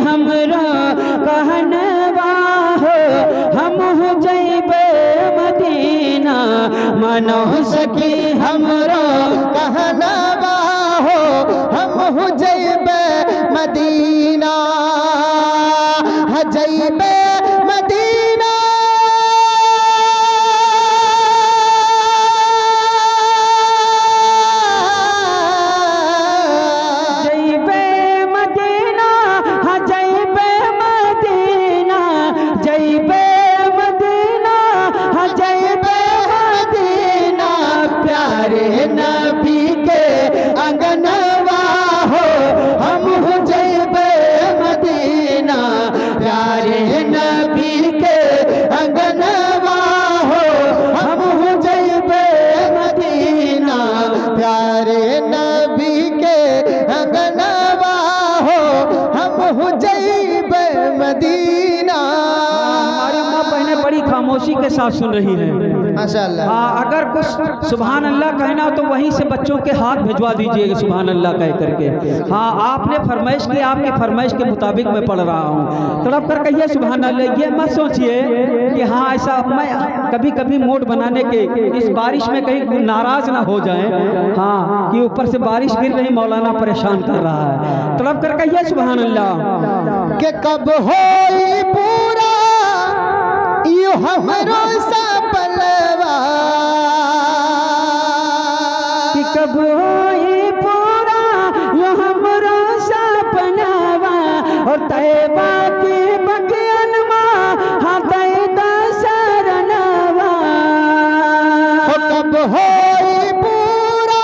हमरा कहनवा हो, हम हो जइबे मदीना। मनो सखी हमरा कहनवा हो, हम हो जइबे मदीना, जइबे मदीना। जइबे मदीना, जइबे मदीना, जइबे मदीना, जइबे मदीना। प्यारे नबी के अंगनवा हो, हम हो जइबे मदीना। प्यारे नबी के अंगनवा हो, हम हो जइबे मदीना। प्यारे नबी के अंगनवा हो, हम हो जइबे मदीना। हमारी माँ बहनें बड़ी खामोशी के साथ सुन रही हैं। माशाअल्लाह। अगर कुछ सुभान अल्लाह कहना हो तो वहीं से बच्चों के हाथ भिजवा दीजिएगा सुभान अल्लाह कह करके। हाँ, आपने फरमाइश की, आपकी फरमाइश के मुताबिक मैं पढ़ रहा हूँ। तड़प कर कहिए सुभान अल्लाह। ये मत सोचिए कि हाँ ऐसा मैं कभी कभी मूड बनाने के इस बारिश में कहीं नाराज ना हो जाए। हाँ, कि ऊपर से बारिश गिर रही, मौलाना परेशान कर रहा है। तड़प कर कहिए सुभान अल्लाह। के कब होई पूरा यू हमरो सपनवा, कि कब होई पूरा यो हमरो सपनवा। और तैबा के बगियनमा हाँ दैदा शरणवा। कब होई पूरा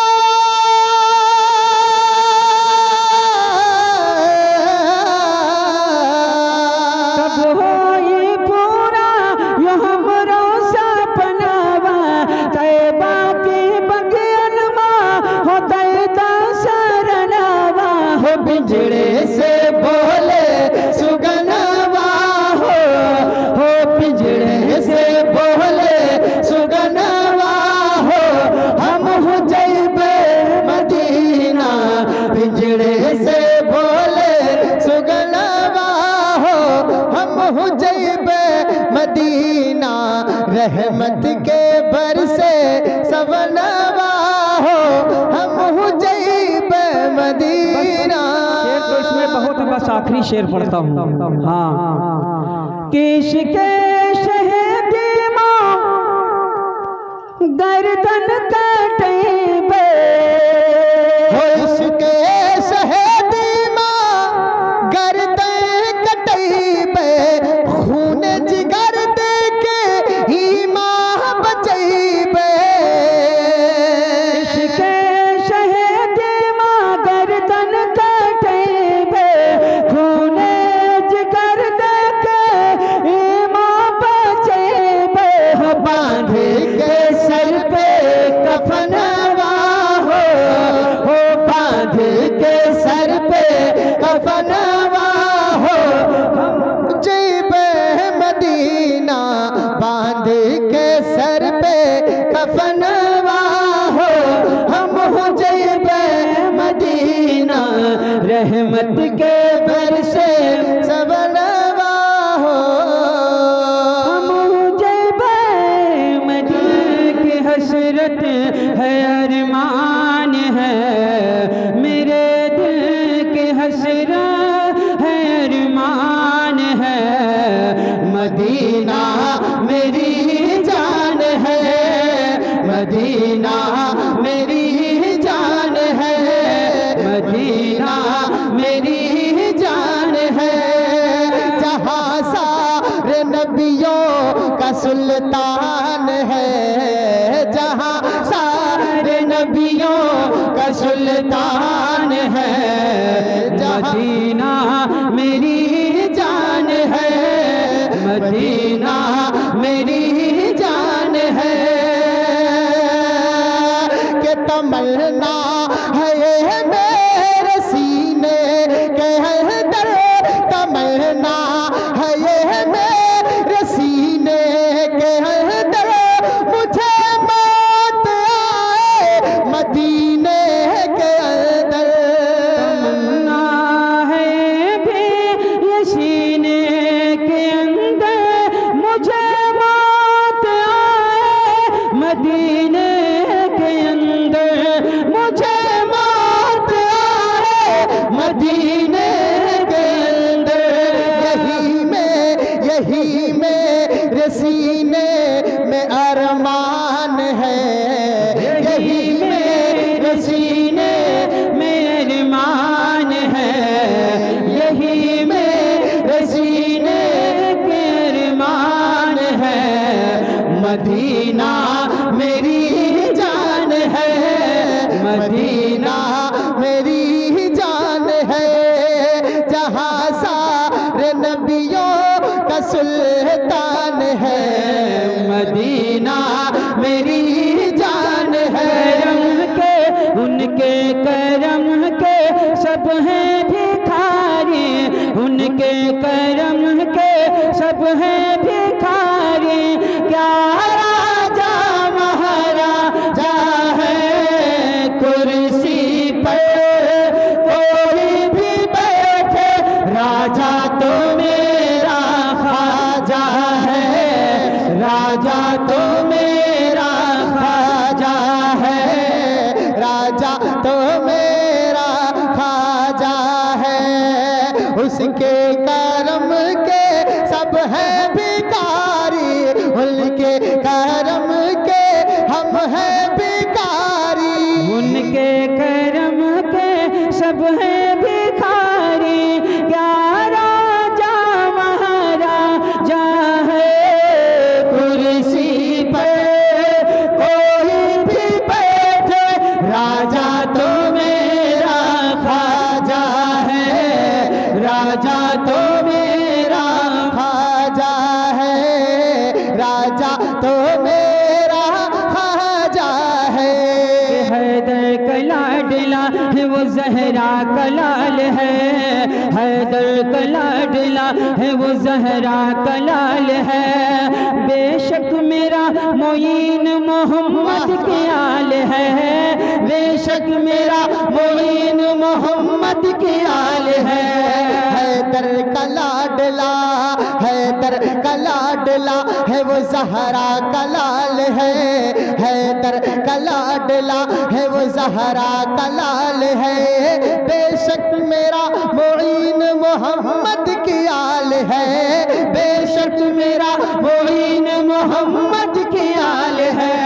कब होई पूरा यो हमरो सपनवा। तैबा के बगियनमा हो दैदा शरणवा। हो बिजड़े से बोले सुगनवा हो पिंजड़े से बोले सुगनवा हो, हम हो जइबे मदीना। पिंजड़े से बोले सुगनवा हो, हम हो जइबे मदीना। रहमत के बरसे सवनवा हो, हम हो जइबे मदीना। शेर तो इसमें बहुत है, बस आखिरी शेर पढ़ता हूँ। हाँ, केश के शहदी माँ गर्दन कटेबे। हो इसके शहदी माँ गर्दन कटैबे। खून जिगर दे के ही माँ बचैबे। इसके शहदी माँ गर्दन कटेबे। खून जिगर दे के माँ बचेबे। बांध के सर पे कफनवा हो बांध के सर पे कफनवा हो। जइबे मदीना, बांध के सर पे कफनवा हो, हम हो जइबे मदीना। रहमत के बरसे सबनवा हो, हम हो जइबे मदीना। की हसरत है अरमान है मेरे दिल की हसरत है अरमान है। मदीना मेरी जान है, मदीना मेरी जान है, मदीना मेरी जान है। जहाँ सारे नबियों का सुल्तान है, जहाँ सारे नबियों का सुल्तान है। मदीना मेरी जान है, मदीना मेरी जान है। के तमन्ना है ये मेरे सीने के अंदर, तमन्ना है ये मेरे सीने के अंदर। मुझे मौत आए मदीने के अंदर। तमन्ना है भी मदीना मेरी जान है, मदीना मेरी जान है, जहाँ सारे नबियों का सुल्तान है, मदीना मेरी जान है। उनके करम के सब हैं भिखारी, उनके करम के सब हैं भिखारी, क्या राजा महाराजा है कुर्सी पर कोई भी बैठे, राजा तो मेरा ख्वाजा है, राजा तो मेरा ख्वाजा है, राजा तो मेरा ख्वाजा है। उसके करम के सब हैं भिखारी, उनके करम के हम हैं भिखारी, उनके करम के सब हैं भिखारी, क्या राजा महाराजा है कुर्सी पर कोई भी बैठे, राजा तो मेरा ख्वाजा है, राजा तो मेरा ख्वाजा है, राजा तो मेरा ख्वाजा है। हैदर का लाडला है वो ज़हरा का लाल है, हैदर का लाडला है वो ज़हरा का लाल है, बेशक मेरा मोइन मोहम्मद के आल है, बेशक मेरा मोइन मोहम्मद के आल है। हैदर का लाडला, हैदर का लाडला है वो ज़हरा का लाल है, हैदर का लाडला है वो ज़हरा का लाल है, बेशक मेरा मोइन मोहम्मद की आल है, बेशक मेरा मोइन मोहम्मद की आल है।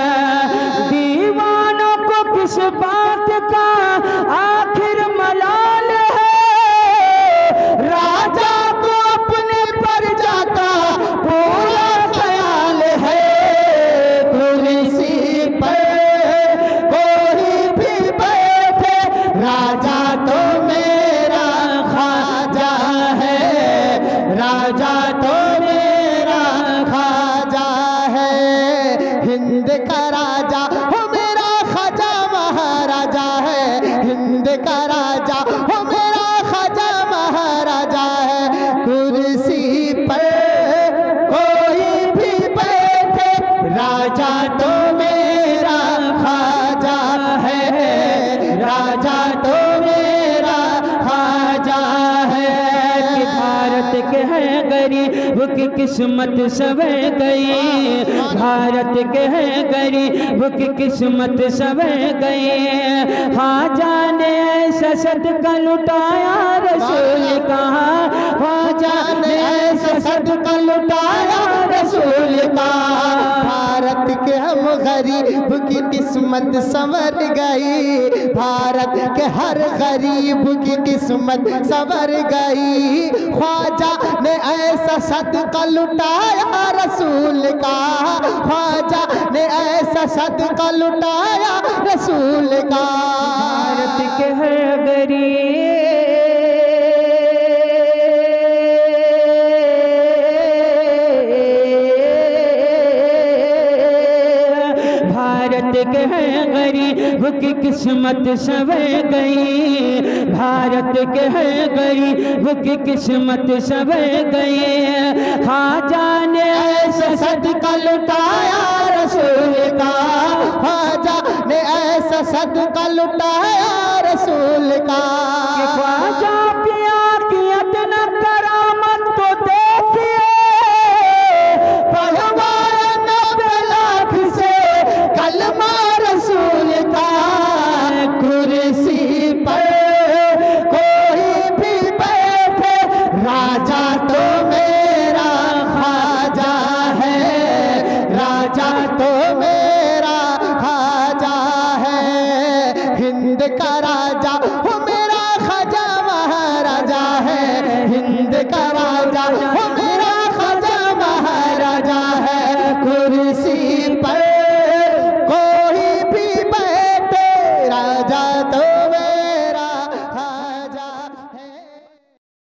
दीवानों को किस बात का आखिर मलाल है, राजा को अपने प्रजा का पूरा ख्याल है, कुर्सी पर कोई भी बैठे, राजा तो मेरा ख्वाजा है, राजा तो मेरा ख्वाजा है। हिंद का राजा हो मेरा ख्वाजा महाराजा है, हिंद का राजा हो मेरा ख्वाजा महाराजा है, कुर्सी पर कोई भी बैठे, राजा तो मेरा ख्वाजा है, राजा तो मेरा ख्वाजा है। कि भारत के है गरीब की किस्मत सवर गई, भारत के है गरीब की किस्मत सवर गई, ख्वाजा ने ऐसा सदका लुटाया रसूल कहा, ख्वाजा ने ऐसा सदका लुटाया रसूल कहा। भारत के हम गरीब की किस्मत संवर गई, भारत के हर गरीब की किस्मत संवर गई, ख्वाजा ने ऐसा सदका लुटाया रसूल का, ख्वाजा ने ऐसा सदका लुटाया रसूल का। भारत के हर गरीब भारत के है गरीब की किस्मत सवर गई, भारत के है गरीब की किस्मत सवर गई, ख्वाजा ने ऐसा सदका लुटाया रसूल का, ख्वाजा ने ऐसा सदका लुटाया रसूल का। ख्वाजा